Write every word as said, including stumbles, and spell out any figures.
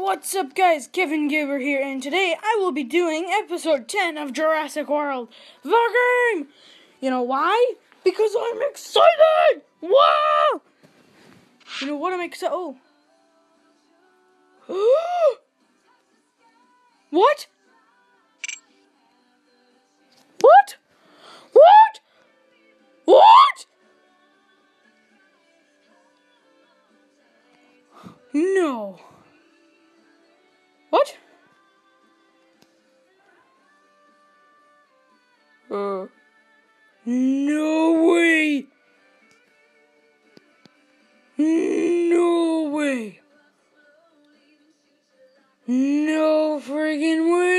What's up, guys? Kevin Giver here, and today I will be doing episode ten of Jurassic World, the game! You know why? Because I'm excited! Wow! You know what I'm excited? Oh. What? What? What? What? No. What? Uh. No way. No way. No friggin' way.